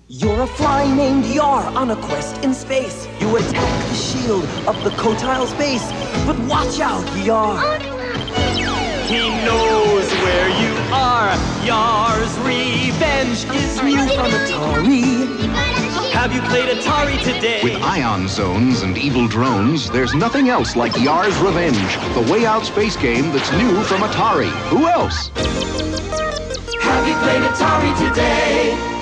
You're a fly named Yar on a quest in space. You attack the shield of the Kotile's base. But watch out, Yar! He knows where you are. Yar's revenge is New from Atari. Have you played Atari today? With ion zones and evil drones, there's nothing else like Yar's Revenge, the way out space game that's new from Atari. Who else? Have you played Atari today?